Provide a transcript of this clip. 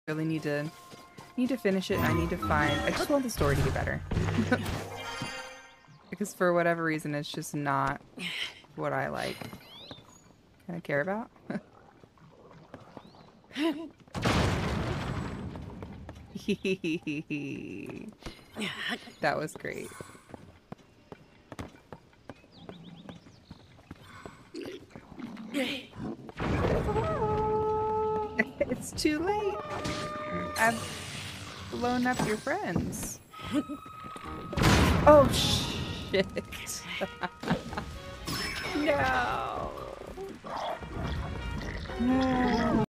really need to finish it. And I need to find. I just want the story to get better. Because for whatever reason, it's just not what I like. Kind of care about. That was great. It's too late. I've blown up your friends. Oh shit. No. No.